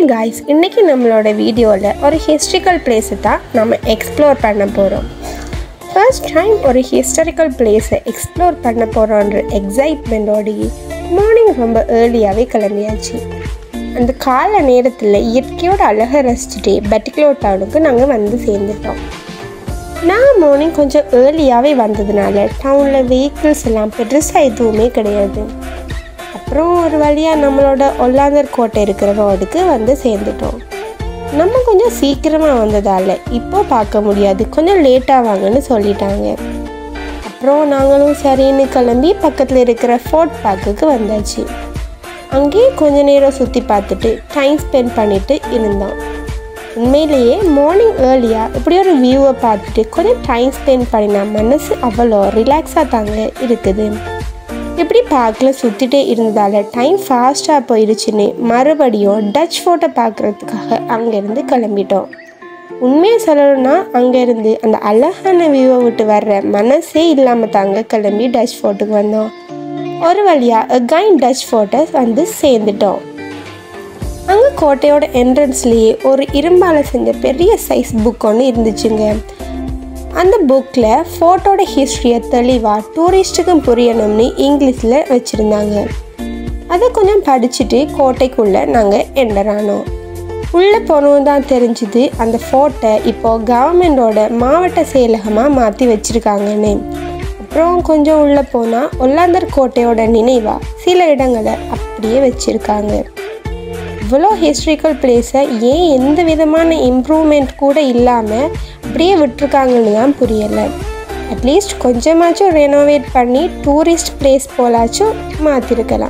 guys, இன்னைக்கு நம்மளோட வீடியோல ஒரு ஹிஸ்டாரிக்கல் பிளேஸ் தான் நாம எக்ஸ்ப்ளோர் பண்ண போறோம். ஃபர்ஸ்ட் டைம் ஒரு ஹிஸ்டாரிக்கல் பிளேஸை எக்ஸ்ப்ளோர் பண்ண போறோம்ன்ற எக்ஸைட்மெண்டோட மார்னிங் ரொம்ப ஏர்லியாவே கிளம்பியாச்சு. அந்த கால நேரத்தில் இயற்கையோட அழகை ரசிச்சுட்டே Batticaloa டவுனுக்கு நாங்கள் வந்து சேர்ந்துட்டோம். நான் மார்னிங் கொஞ்சம் ஏர்லியாகவே வந்ததுனால டவுனில் வெஹிக்கிள்ஸ் எல்லாம் பெருசாக எதுவுமே கிடையாது. அப்புறம் ஒரு வழியாக நம்மளோட ஒல்லாந்தர் கோட்டை இருக்கிற ரோடுக்கு வந்து சேர்ந்துட்டோம். நம்ம கொஞ்சம் சீக்கிரமாக வந்ததால் இப்போ பார்க்க முடியாது, கொஞ்சம் லேட்டாக வாங்கன்னு சொல்லிட்டாங்க. அப்புறம் நாங்களும் சரின்னு கிளம்பி பக்கத்தில் இருக்கிற ஃபோர்ட் பார்க்குக்கு வந்தாச்சு. அங்கேயே கொஞ்ச நேரம் சுற்றி பார்த்துட்டு டைம் ஸ்பெண்ட் பண்ணிட்டு இருந்தோம். உண்மையிலேயே மார்னிங் ஏர்லியாக இப்படி ஒரு வியூவை பார்த்துட்டு கொஞ்சம் டைம் ஸ்பெண்ட் பண்ணினா மனசு அவ்வளோ ரிலாக்ஸாக தாங்க இருக்குது. இப்படி பார்க்கில் சுற்றிட்டே இருந்ததால் டைம் ஃபாஸ்ட்டாக போயிடுச்சுன்னு மறுபடியும் டச் ஃபோர்ட்டை பார்க்குறதுக்காக அங்கேருந்து கிளம்பிட்டோம். உண்மையை சொல்லணும்னா அங்கேருந்து அந்த அழகான வியூவை விட்டு வர்ற மனசே இல்லாமல் தாங்க கிளம்பி டச் ஃபோர்ட்டுக்கு வந்தோம். ஒரு வழியாக அகைன் டச் ஃபோர்ட்டை வந்து சேர்ந்துட்டோம். அங்கே கோட்டையோட என்ட்ரன்ஸ்லேயே ஒரு இரும்பால் செஞ்ச பெரிய சைஸ் புக் ஒன்று இருந்துச்சுங்க. அந்த புக்கில் ஃபோட்டோட ஹிஸ்ட்ரியை தெளிவாக டூரிஸ்ட்டுக்கும் புரியணும்னு இங்கிலீஷில் வச்சுருந்தாங்க. அதை கொஞ்சம் படிச்சுட்டு கோட்டைக்குள்ளே நாங்கள் என்டர் ஆனோம். உள்ளே போனோம் தான் தெரிஞ்சுது அந்த ஃபோர்ட்டை இப்போது கவர்மெண்டோட மாவட்ட செயலகமாக மாற்றி வச்சுருக்காங்கன்னு. அப்புறம் கொஞ்சம் உள்ளே போனால் ஒல்லாந்தர் கோட்டையோட நினைவாக சில இடங்களை அப்படியே வச்சுருக்காங்க. இவ்வளோ ஹிஸ்ட்ரிக்கல் பிளேஸை ஏன் எந்த விதமான இம்ப்ரூவ்மெண்ட் கூட இல்லாமல் அப்படியே விட்டுருக்காங்கன்னு தான் புரியலை. அட்லீஸ்ட் கொஞ்சமாச்சும் ரெனோவேட் பண்ணி டூரிஸ்ட் பிளேஸ் போலாச்சும் மாற்றிருக்கலாம்.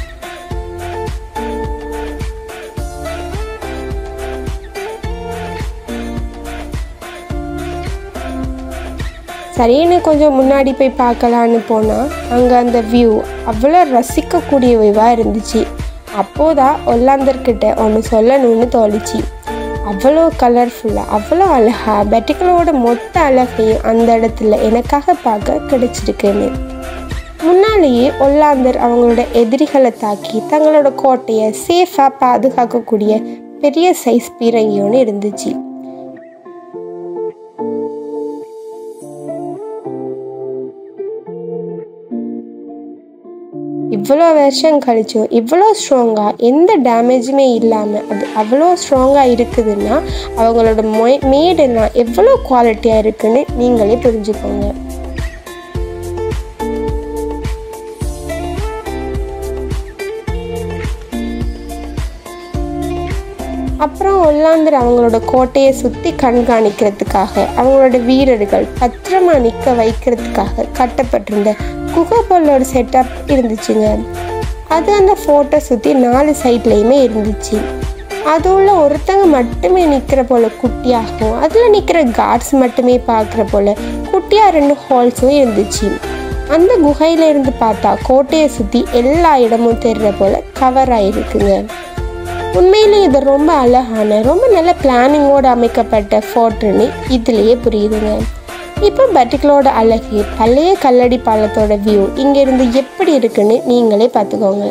சரின்னு கொஞ்சம் முன்னாடி போய் பார்க்கலான்னு போனால் அங்கே அந்த வியூ அவ்வளோ ரசிக்கக்கூடிய வியூவாக இருந்துச்சு. அப்போதான் ஒல்லாந்தர்கிட்ட ஒன்று சொல்லணும்னு தோணுச்சு. அவ்வளோ கலர்ஃபுல்லாக அவ்வளோ அழகாக Batticaloaவோட மொத்த அழகையும் அந்த இடத்துல எனக்காக பார்க்க கிடைச்சிருக்குன்னு. முன்னாலேயே ஒல்லாந்தர் அவங்களோட எதிரிகளை தாக்கி தங்களோட கோட்டையை சேஃபாக பாதுகாக்கக்கூடிய பெரிய சைஸ் பீரங்கி ஒன்று இருந்துச்சு. இவ்வளோ வருஷம் கழிச்சும் இவ்வளோ ஸ்ட்ராங்காக எந்த டேமேஜுமே இல்லாமல் அது அவ்வளோ ஸ்ட்ராங்காக இருக்குதுன்னா அவங்களோட மேடெல்லாம் எவ்வளோ குவாலிட்டியாக இருக்குன்னு நீங்களே புரிஞ்சுக்கோங்க. அப்புறம் ஒல்லாந்தர் அவங்களோட கோட்டையை சுற்றி கண்காணிக்கிறதுக்காக அவங்களோட வீரர்கள் பத்திரமா நிற்க வைக்கிறதுக்காக கட்டப்பட்டிருந்த குகை போல ஒரு செட்டப் இருந்துச்சுங்க. அது அந்த ஃபோட்டோ சுற்றி 4 சைட்லேயுமே இருந்துச்சு. அது உள்ள ஒருத்தங்க மட்டுமே நிற்கிற போல் குட்டியாகவும் அதில் நிற்கிற கார்ட்ஸ் மட்டுமே பார்க்குற போல் குட்டியாக 2 ஹால்ஸும் இருந்துச்சு. அந்த குகையில இருந்து பார்த்தா கோட்டையை சுற்றி எல்லா இடமும் தெரிகிற போல் கவர் ஆகிருக்குங்க. உண்மையிலே இது ரொம்ப அழகான ரொம்ப நல்ல பிளானிங்கோடு அமைக்கப்பட்ட ஃபோர்ட்டுன்னு இதுலேயே புரியுதுங்க. இப்போ Batticaloaவோட அழகு பழைய கல்லடி பாலத்தோட வியூ இங்கேருந்து எப்படி இருக்குன்னு நீங்களே பார்த்துக்கோங்க.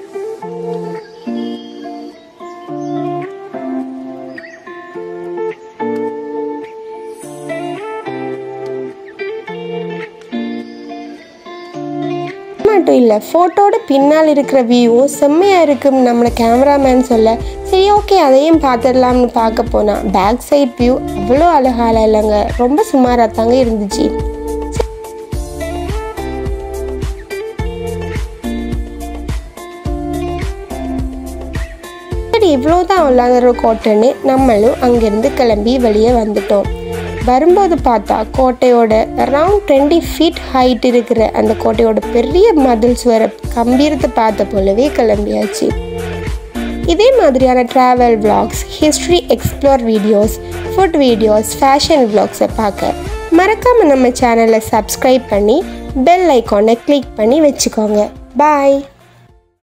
மட்டும் இல்லை, ஃபோட்டோட பின்னால் இருக்கிற வியூவும் செம்மையாக இருக்குன்னு நம்மளை கேமராமேன் சொல்ல சரி ஓகே அதையும் பார்த்துடலாம்னு பார்க்க போனால் பேக் சைட் வியூ அவ்வளோ அழகால இல்லைங்க, ரொம்ப சுமாராக தாங்க இருந்துச்சு. சரி இவ்வளோதான் ஒல்லாந்தர் கோட்டைன்னு நம்மளும் அங்கேருந்து கிளம்பி வெளியே வந்துட்டோம். வரும்போது பார்த்தா கோட்டையோட அரவுண்ட் 20 ஃபீட் ஹைட் இருக்கிற அந்த கோட்டையோட பெரிய மதில் சுவர கம்பீரத்தை பார்த்த போலவே கிளம்பியாச்சு. இதே மாதிரியான travel vlogs, history explore videos, food videos, fashion விளாக்ஸை பார்க்க மறக்காமல் நம்ம சேனலை சப்ஸ்கிரைப் பண்ணி பெல் ஐக்கானை கிளிக் பண்ணி வச்சுக்கோங்க. பாய்.